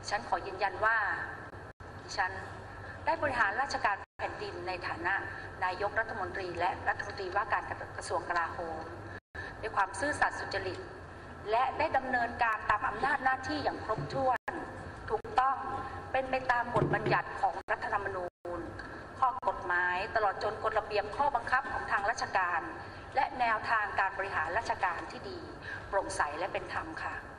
ฉันขอยืนยันว่าดิฉันได้บริหารราชการแผ่นดินในฐานะนายกรัฐมนตรีและรัฐมนตรีว่าการกระทรวงกลาโหมด้วยความซื่อสัตย์สุจริตและได้ดำเนินการตามอำนาจหน้าที่อย่างครบถ้วนถูกต้องเป็นไปตามบทบัญญัติของรัฐธรรมนูญข้อกฎหมายตลอดจนกฎระเบียบข้อบังคับของทางราชการและแนวทางการบริหารราชการที่ดีโปร่งใสและเป็นธรรมค่ะ